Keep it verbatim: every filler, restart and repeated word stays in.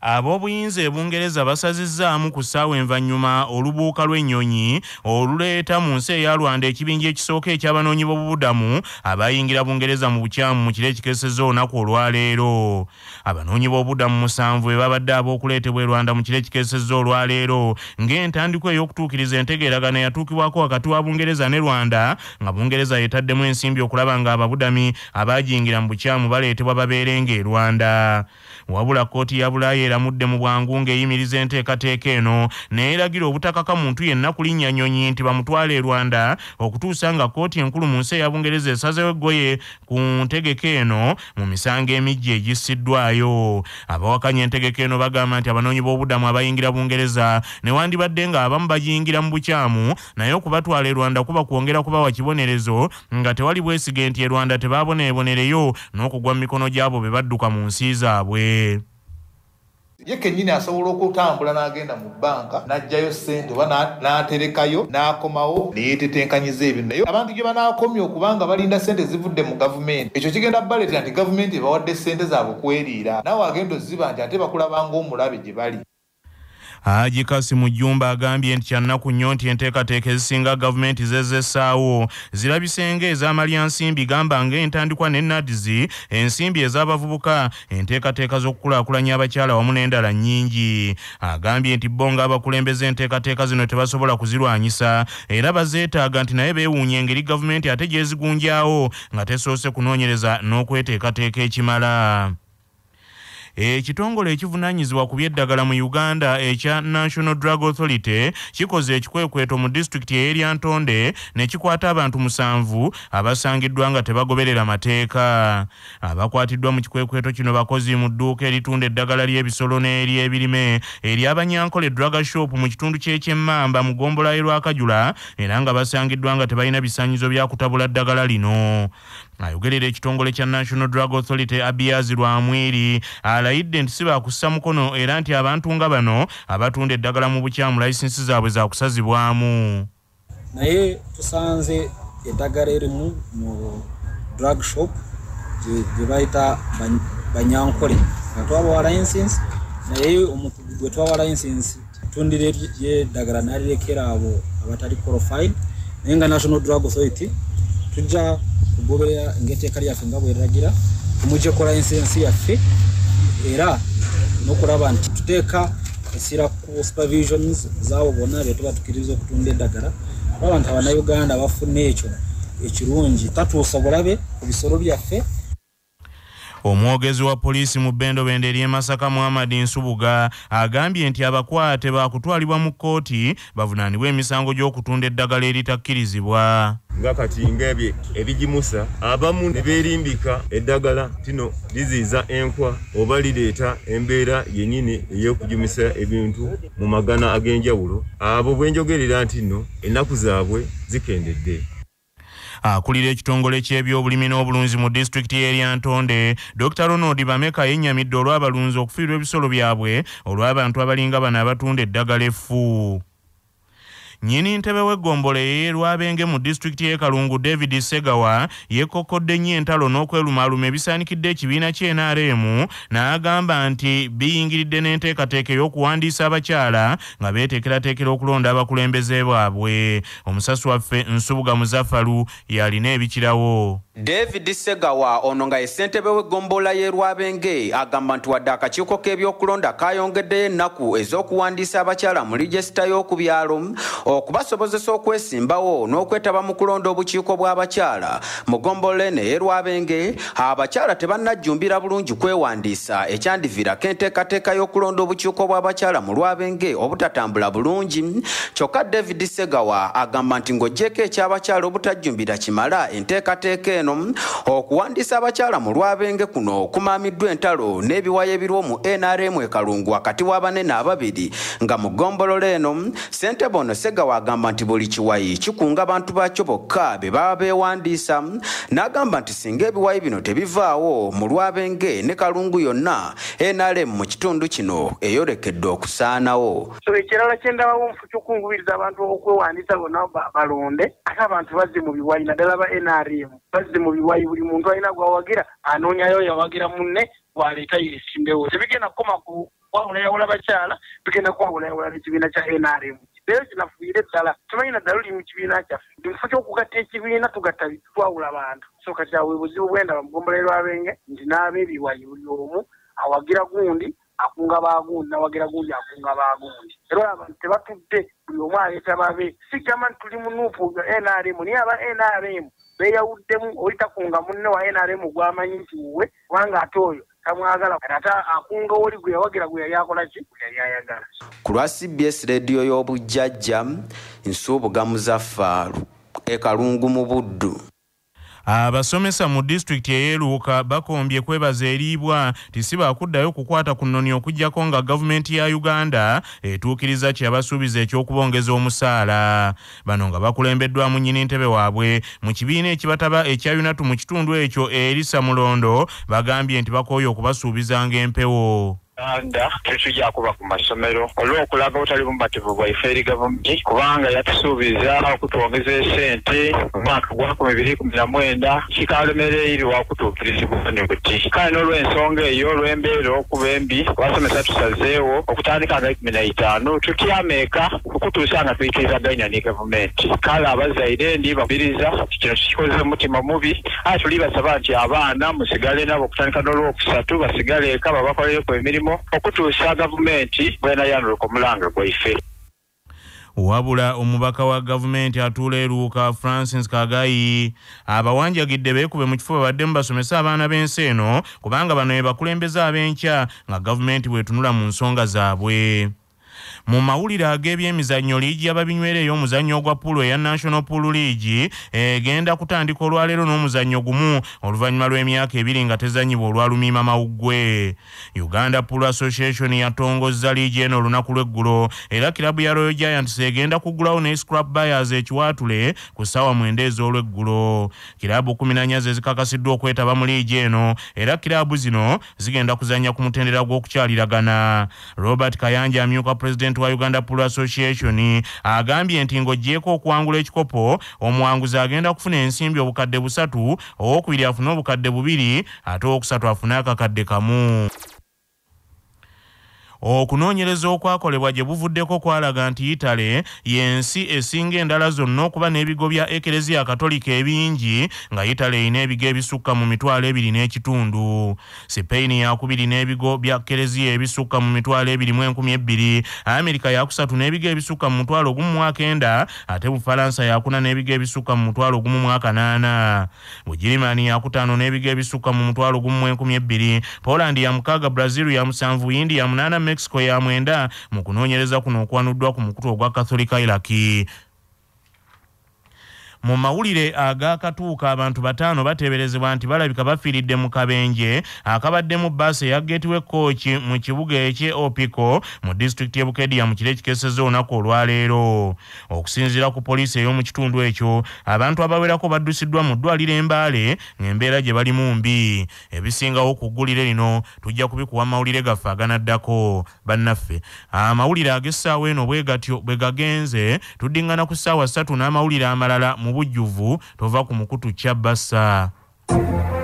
Ab'obuyinza e Bungereza Basazizaamu ku ssaawa envanyuma olubuuka lw'Enyonyi oluleeta mu nsi eya Rwanda ekibinja ekisooka eky'Abanonyi Bobubuddamu abayingira Bungereza mu bukyamu mu kiro ekikesezza olunaku olwaleero. Abanonyi b'obuddamu musanvu be babadde ab'okuleetebwa e Rwanda mu kiro ekikesezza olwaleero ng'entandikwa ey'okutuukiriza entegeeragana yatuukibwako wakati wa Bungereza ne Rwanda nga Bungereza yeetaddemu ensimbi okulaba nga Ababuddami abaagiyingira mu bukyamu baleetebwa babeerenga e Rwanda. Wabula kkooti ya Bulaaya eramudde mu bwangu ng'eyimiriza enteekateeka eno n'eragira obutakaka muntu yenna ku linnya Nyonyi nti bamutwale e Rwanda okutuusa nga kkooti enkulu mu nsi eya Bungereza esazeewo eggoye ku ntegeka eno mu misango emijja egissiddwayo. Abawakanya entegeka eno bagamba nti abanoonyi b'obuddamu abayingira Bungereza newandibadde nga abamu bagiyingira mu bukyamu naye okubatwala e Rwanda kuba kwongera kubawa kibonerezo nga tewali bwesige nti e Rwanda tebaaboneebonereyo n'okugwa mu mikono gy'abo be badduka mu nsi zaabwe. Ye kennyini asobola okutambula n'agenda mu banka n'aggyayo ssente oba n'aterekayo n'akomawo neyeetetenkanyiza ebintu naye abantu gye banaakomya okubanga balinda ssente zivudde mu gavumenti ekyo kigenda baleetera nti gavumenti ebawadde ssente zaabwe kweriira naawe agenda oziba nti ate bakulabanga omulabe gye bali. Haji Kasimu Jumba agambye nti kyannaku nnyo nti enteekateeka ezisinga gavumenti zezessaawo zirabisenge ez'amalya nsimbi gamba ng'entandikwa ne nnadizi ensimbi ez'abavubuka enteekateeka z'okukulaakulanya abakyala wamu n'endala nnyingi. Agambye nti bo ng'abakulembeze enteekateeka zino tebasobola kuzirwanyisa era bazeetaaga nti naye beewuunya engeri gavumenti ate gyezigunjaawo nga tesoose kunoonyereza n'okweteekateeka ekimala. Ekitongole ekivunaanyizibwa ku by'eddagala mu Uganda ekya National Drug Authority kikoze ekikwekweto mu disitulikiti ey'Eryantonde ne kikwata abantu musanvu abasangiddwa nga tebagoberera mateeka. Abakwatiddwa mu kikwekweto kino bakozi mu dduuka eritunda eddagala ly'ebisolo n'ery'ebirime ery'Abanyankole Drug Shop mu kitundu ky'ekyemmamba mu ggombolola y'e Lwakajula era nga basangiddwa nga tebalina bisaanyizo bya kutabula ddagala lino. Ayogerera ekitongole kya National Drug Authority Abiyazi Lwamwiri alayidde nti si baakussa mukono era nti abantu nga bano abatunda eddagala mu bukyamu layisinsi zaabwe za kusazibwamu. Naye tusanze eddagala erimu mu drug shop gye bayita Banyankole nga twabawa layisinsi naye omuntu gwe twawa layisinsi tundire eddagala n'alirekera abo abatali qualified naye nga National Drug Authority tujja kugoberera ng'etteeka lyaffe nga bweragira tumuggyeko layisinsi yaffe era n'okulaba nti tuteeka essira ku supervisions zaabo bonna be tuba tukkiriza okutunda eddagala olaba nti Abannayuganda bafuna ekyo ekirungi tatuusa bulabe ku bisolo byaffe. Omwogezi wa poliisi mu Bendobende ery'e Masaka Muhammad Nsubuga agambye nti abakwate baakutwalibwa mu kkooti bavunaanibwa emisango gy'okutunda eddagala eritakkirizibwa. Nga kati ng'ebyo ebigimusa abamu ne beerimbika eddagala tino liziiza enkwa oba lireeta embeera yennyini ey'okujumisa ebintu mu magana ag'enjawulo abo bwe njogerera nti nno ennaku zaabwe zikendedde. Akulira ekitongole ky'ebyobulimi n'obulunzi mu disitulikiti y'Eryantonde Doctor Ronald Bameka yennyamidde olw'abalunzi okufiirwa ebisolo byabwe olw'abantu abalinga bano abatunda eddagala effu. Nnyini ntebe w'eggombolola ey'e Lwabenge mu disitulikiti y'e Kalungu David Segawa yeekokkodde nnyo entalo n'okwerumaaluma ebisaanikidde ekibiina ky'N R M n'agamba nti biyingiridde n'enteekateeka ey'okuwandiisa abakyala nga beeteekerateekera okulonda abakulembeze baabwe. Omusasi waffe Nsubuga Muzaffalu yalina ebikirawo. David Segawa ono nga ye ssentebe w'eggombolola y'e Lwabenge agamba nti wadde akakiiko k'ebyokulonda kaayongeddeyo ennaku ez'okuwandiisa abakyala mu lijesita y'oku byalo okubasobozesa okwesimbawo n'okwetaba mu kulonda obukiiko bw'abakyala mu ggombolola eno ey'e Lwabenge abakyala tebannajjumbira bulungi kwewandiisa ekyandiviirako enteekateeka y'okulonda obukiiko bw'abakyala mu Lwabenge obutatambula bulungi. Kyokka David Segawa agamba nti ng'oggyeko eky'abakyala obutajjumbira kimala enteekateeka eno okuwandiisa abakyala mu Lwabenge kuno kumaamiddwa entalo n'ebiwayi ebiriwo mu N R M e Kalungu wakati w'abanene ababiri nga mu ggombolola eno ssentebe ono Segawa agamba nti buli kiwayi kikunga abantu baakyo bokka be baba beewandiisa n'agamba nti singa ebiwayi bino tebivaawo mu Lwabenge ne Kalungu yonna N R M mu kitundu kino eyolekedde okusaanawo. So ekirala kyendabawo nfu ky'okungubiriza abantu okwewandiisa bonna balonde ate abantu bazze mu biwayi naddala ba N R M bazze mu biwayi buli muntu alina gwawagira anoonyayo yawagira munne bw'aleeta yeesimbewo tebigenda kukoma ku wabula kwawula bakyala tugenda kwawulayawula n'ekibiina kya N R M leero kinafuire ddala tumanyi naddala oli mu kibiina kyaffe mu kifo ky'okugatta ekibiina tugatta twawula abantu so kati awo buzibu bwenda bamugombole lwabenge nti n'abeebiwayi buli omu awagira gundi akunga bagundi nawagira gundi akunga bagundi era abantu tebatudde buli omu aleeta babe sigamba nti tuli mu nuupu N R M naye aba N R M beeyawuddemu oyitakunga munne wa N R M gw'amanyi nti wuwe kubanga ate oyo tamwagala ata akunga oli gwe yawagira gwe yali akola ki gwe yali ayagala. Ku lwa C B S rediyo y'obujjajja Nsuubuga Muzaffaaru e Kalungu mu Buddu. Abasomesa mu district eyeruuka bakombye kwebaza eriibwa tisiba kuddayo kukwata ku nnoni okujjako nga gavumenti ya Uganda etuukiriza kyabasuubiza eky'okubongeza omusaala. Bano nga bakulembeddwamu nnyini ntebe waabwe mu kibiina ekibataba ekya UNATU mu kitundu ekyo Elisa Mulondo bagambye nti bakooye okubasuubizanga empewo. Uganda tetujja kuba ku masomero olw'okulaga obutali bumativu bwaife eri gavumenti kubanga yatusuubiza okutwongeza esente mu mwaka gwa nkumi bbiri kumi na mwenda kikalemereirwa okutuukirizibwa ne buti kale n'olw'ensonga eyo olw'embeera okuba embi abasomesa tusazeewo okutandika nga ikumi na itaano tutyameeka okutuusa nga tuyikirizaganya ne gavumenti kale abazaire ndi babiriza kino kikoze mutima mubi ate tuli basaba nti abaana musigale nabo okutandika n'olwokusatu basigale eka babakolereko emirimu okutuusa gavumenti bwena yanuluka omulanga gwaife. Wabula omubaka wa gavumenti atuula eruuka Francis Kagayi abawanjagidde beekube mu kifo babaddemu basomesa abaana b'ensi eno kubanga bano be bakulembeze ab'enkya nga gavumenti bwetunula mu nsonga zaabwe. Mu mawulire ag'ebyemizannyo liigi y'ababinywereyo omuzannyo ogwa pulo eya National Pool League egenda kutandika olwaleero n'omuzannyo gumu oluvannyuma lw'emyaka ebiri nga tezannyibwa olwalumiima mawuggwe. Uganda Pool Association yatongozza liigi eno olunaku lw'eggulo era kilabu ya Royal Giants egenda kuggulawo ne Scrap Buyers ekiwaatule ku ssaawa mwenda ez'olweggulo. Kilabu kumi na nnya ze zikakasiddwa okwetaba mu liigi eno era kilabu zino zigenda kuzannya ku mutendera gw'okukyaliragana. Robert Kayanja amyuka President wa Uganda Pool Association agambye nti ng'oggyeko okuwangula ekikopo omuwanguzi agenda kufuna ensimbi obukadde busatu owokubiri afune obukadde bubiri ate owokusatu afune akakadde kamu. Okunoonyereza okwakolebwa gye buvuddeko kwalaga nti Italy y'ensi esinga endala zonna okuba n'ebigo bya Ekereziya Katolika ebingi nga Italy erina ebigo ebisukka mu mitwalo ebiri n'ekitundu. Spain yakubiri n'ebigo bya Ekereziya ebisukka mu mitwalo ebiri mu enkumi ebbiri, Amerika yakusatu n'ebigo ebisukka mu mutwalo gumu mu akenda, ate Bufalansa yakuna n'ebigo ebisukka mu mutwalo gumu mu akanaana. Bugirimani yakutaano n'ebigo ebisukka mu mutwalo gumu mu enkumi ebbiri, Poland ya mukaaga, Brazil ya musanvu, India munaana, Mexico ya mwenda mu kunoonyereza kuno okwanuddwa ku mukutu ogwa Katholika Iraki. Mu mawulire agakatuuka abantu bataano bateeberezebwa nti balabika bafiiridde mu kabenje akabadde mu bbaasi eya Gateway Coach mu kibuga eky'e Opiko mu disitulikiti y'e Bukedya mu kiro ekikesezza olunaku olwaleero. Okusinziira ku poliisi ey'omu kitundu ekyo, abantu abawerako baddusiddwa mu ddwaliro e Mbale ng'embeera gye balimu mbi. Ebisingawo ku ggulire lino tujja kubikuwa amawulire gaffe aganaddako. Bannaffe, amawulire ag'essaawa eno bwe gatyo bwe gagenze, tuddingana ku ssaawa ssatu n'amawulire amalala mu bujjuvu tova ku mukutu kya Bassa.